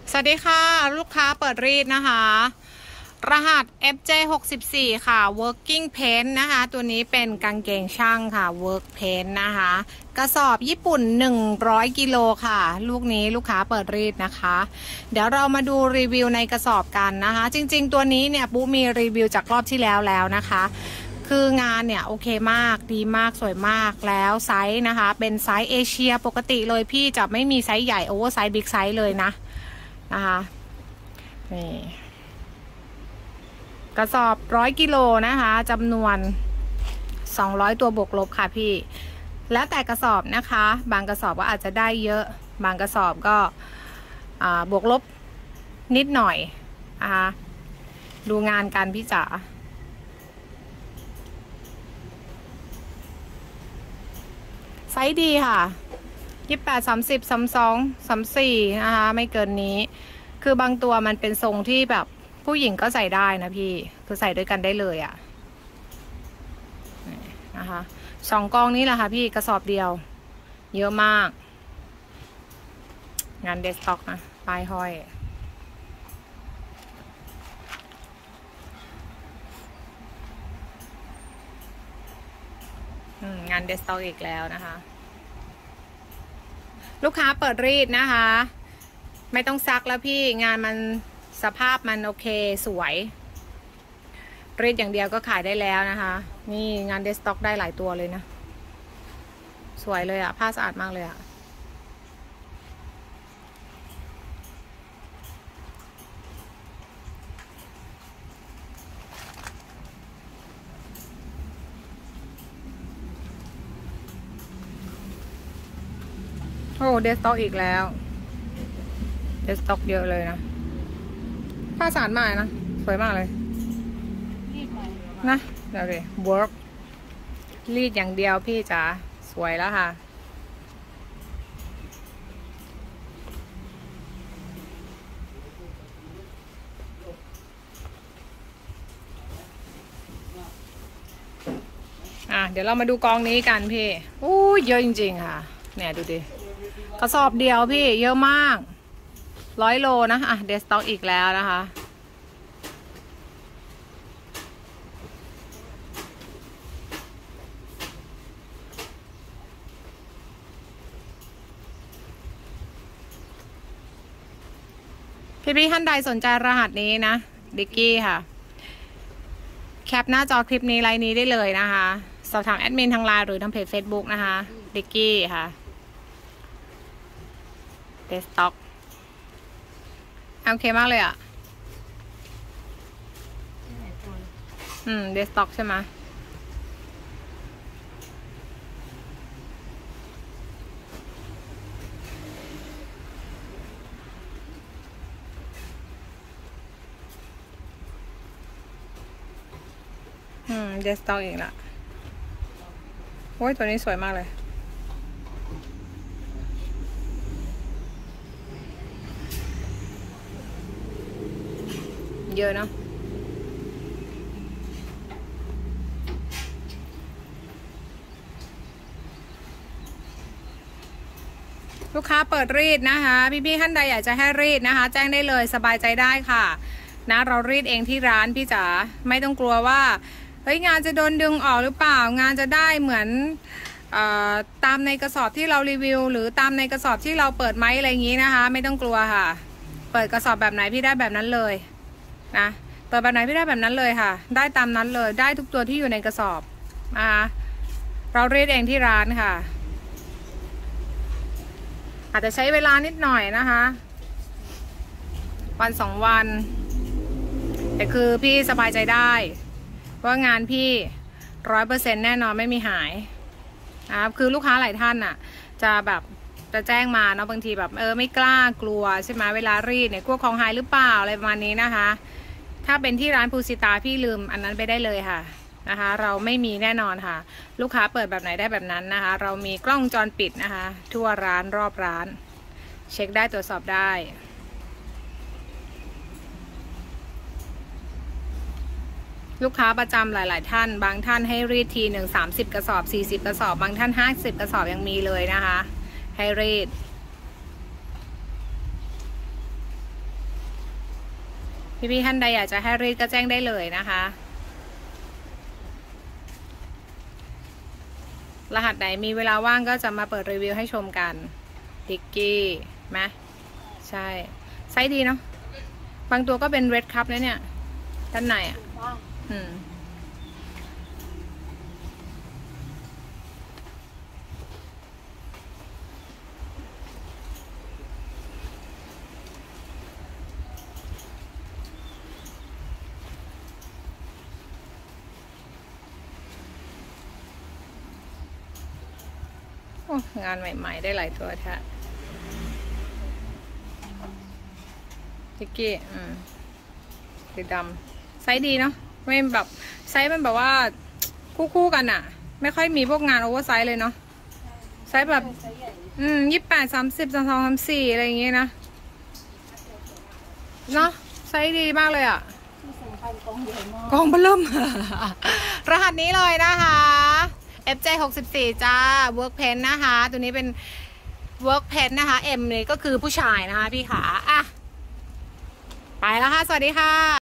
สวัสดีค่ะลูกค้าเปิดรีดนะคะรหัส FJ64 ค่ะ Working Paint นะคะตัวนี้เป็นกางเกงช่างค่ะ Work Paint นะคะกระสอบญี่ปุ่น100กิโลค่ะลูกนี้ลูกค้าเปิดรีดนะคะเดี๋ยวเรามาดูรีวิวในกระสอบกันนะคะจริงๆตัวนี้เนี่ยปุ๊มีรีวิวจากรอบที่แล้วนะคะคืองานเนี่ยโอเคมากดีมากสวยมากแล้วไซส์นะคะเป็นไซส์เอเชียปกติเลยพี่จะไม่มีไซส์ใหญ่โอเวอร์ไซส์บิ๊กไซส์เลยนะคะนี่กระสอบ100กิโลนะคะจำนวน200ตัวบวกลบค่ะพี่แล้วแต่กระสอบนะคะบางกระสอบก็อาจจะได้เยอะบางกระสอบก็บวกลบนิดหน่อยนะคะดูงานกันพี่จ๋าไซส์ดีค่ะ28 30 32 34นะคะไม่เกินนี้คือบางตัวมันเป็นทรงที่แบบผู้หญิงก็ใส่ได้นะพี่คือใส่ด้วยกันได้เลยอะนะคะ2กองนี้แหละค่ะพี่กระสอบเดียวเยอะมากงานเดสต็อกนะป้ายห้อยงานเดสต็อกอีกแล้วนะคะลูกค้าเปิดรีดนะคะไม่ต้องซักแล้วพี่งานมันสภาพมันโอเคสวยรีดอย่างเดียวก็ขายได้แล้วนะคะนี่งานเดสต็อกได้หลายตัวเลยนะสวยเลยอะผ้าสะอาดมากเลยอะโอ้เดสต็อกอีกแล้วเดสต็อกเยอะเลยนะผ้าสะอาดมากนะสวยมากเลยนะเดี๋ยวดิเวิร์กรีดอย่างเดียวพี่จ๋าสวยแล้วค่ะเดี๋ยวเรามาดูกองนี้กันพี่อู้เยอะจริงๆค่ะเนี่ยดูดิกระสอบเดียวพี่เยอะมาก100 โลนะเดสต็อกอีกแล้วนะคะพี่ท่านใดสนใจรหัสนี้นะดิกกี้ค่ะแคปหน้าจอคลิปนี้ไลน์นี้ได้เลยนะคะสอบถามแอดมินทางไลน์หรือทางเพจ Facebook นะคะดิกกี้ค่ะเดสต็อกโอเคมากเลยเดสต็อกใช่ไหมเดสต็อกอีกละโอ้ยตัวนี้สวยมากเลยเยอะเนาะลูกค้าเปิดรีดนะคะพี่ท่านใดอยากจะให้รีดนะคะแจ้งได้เลยสบายใจได้ค่ะนะเรารีดเองที่ร้านพี่จ๋าไม่ต้องกลัวว่าเฮ้ยงานจะโดนดึงออกหรือเปล่างานจะได้เหมือนตามในกระสอบที่เรารีวิวหรือตามในกระสอบที่เราเปิดไหมอะไรอย่างนี้นะคะไม่ต้องกลัวค่ะเปิดกระสอบแบบไหนพี่ได้แบบนั้นเลยนะเปิดแบบไหนพี่ได้แบบนั้นเลยค่ะได้ตามนั้นเลยได้ทุกตัวที่อยู่ในกระสอบนะคะเรารีดเองที่ร้านค่ะอาจจะใช้เวลานิดหน่อยนะคะวัน2 วันแต่คือพี่สบายใจได้ว่างานพี่100%แน่นอนไม่มีหายนะครับคือลูกค้าหลายท่านน่ะจะแบบจะแจ้งมาเนาะบางทีแบบไม่กล้ากลัวใช่ไหมเวลารีดเนี่ยกลัวของหายหรือเปล่าอะไรประมาณนี้นะคะถ้าเป็นที่ร้านภูสิตาพี่ลืมอันนั้นไปได้เลยค่ะนะคะเราไม่มีแน่นอนค่ะลูกค้าเปิดแบบไหนได้แบบนั้นนะคะเรามีกล้องวงจรปิดนะคะทั่วร้านรอบร้านเช็คได้ตรวจสอบได้ลูกค้าประจำหลายๆท่านบางท่านให้รีดที30 กระสอบ40 กระสอบบางท่าน50 กระสอบยังมีเลยนะคะให้รีดพี่ๆท่านใดอยากจะให้รีดก็แจ้งได้เลยนะคะ รหัสไหนมีเวลาว่างก็จะมาเปิดรีวิวให้ชมกันดิกกี้ไหมใช่ไซส์ดีเนาะบางตัวก็เป็นเรดคัพนะเนี่ยด้านในอ่ะงานใหม่ๆได้หลายตัวแท้ดิกกี้สีดำไซส์ดีเนาะไม่แบบไซส์มันแบบว่าคู่กันอ่ะไม่ค่อยมีพวกงานโอเวอร์ไซส์เลยเนาะไซส์แบบ28 30 32 34อะไรอย่างเงี้ยนะเนาะไซส์ดีมากเลยอ่ะกองเบิ่ม รหัสนี้เลยนะคะ FJ64 จ้า Work Pen นะคะตัวนี้เป็น Work Pen นะคะ M นี่ก็คือผู้ชายนะคะพี่ขาอ่ะไปแล้วค่ะสวัสดีค่ะ